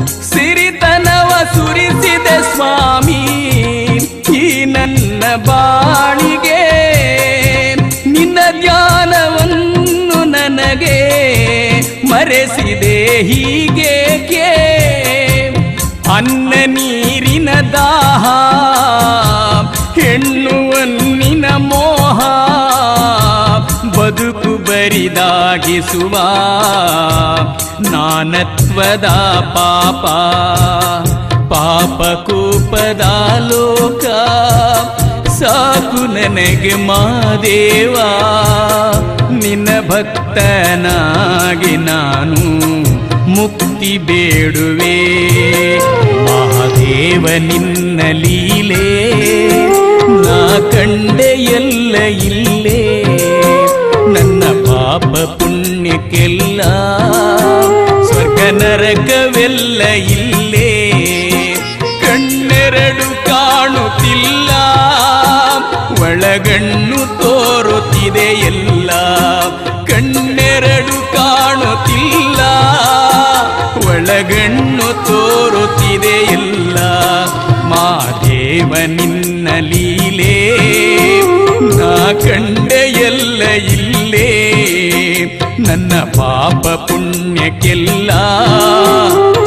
ಸಿರಿತನವ ಸುರಿಸಿದೆ ಸ್ವಾಮಿ ಈ ನನ್ನ ಬಾಳಿಗೆ. ನಿನ್ನ ಧ್ಯಾನವನ್ನು ನನಗೆ ಮರೆಸಿದೆ ಹೀಗೇಕೆ. ಅನ್ನ ನೀರಿನ ದಾಹ, ಹೆಣ್ಣು ಹೊನ್ನಿನ ಮೋಹ, ಬದುಕು ಬರಿದಾಗಿಸುವ ನಾನತ್ವದ ಪಾಪ. ಪಾಪ ಕೂಪದ ಲೋಕ ಸಾಕು ನನಗೆ ಮಾದೇವ. ನಿನ್ನ ಭಕ್ತನಾಗಿ ನಾನು ಮುಕ್ತಿ ಬೇಡುವೆ. ಮಹಾದೇವ ನಿನ್ನ ಲೀಲೆ ನಾ ಕಂಡೆ ಎಲ್ಲ ಇಲ್ಲೇ. ನನ್ನ ಪಾಪ ಪುಣ್ಯಕ್ಕೆಲ್ಲ ಸ್ವರ್ಗ ನರಕವೆಲ್ಲ ಇಲ್ಲೇ. ಕಣ್ಣೆರಡು ಕಾಣುತ್ತಿಲ್ಲ, ಒಳಗಣ್ಣು ತೋರುತ್ತಿದೆ ಎಲ್ಲ. ಕಣ್ಣೆರಡು ಕಾಣುತ್ತಿಲ್ಲ, ಒಳಗಣ್ಣು ತೋರುತ್ತಿದೆ ಎಲ್ಲ. ಮಾದೇವ ನಿನ್ನ ಲೀಲೆ ನಾ ಕಂಡೆ ಎಲ್ಲ ಇಲ್ಲೇ. ನನ್ನ ಪಾಪ ಪುಣ್ಯಕ್ಕೆಲ್ಲ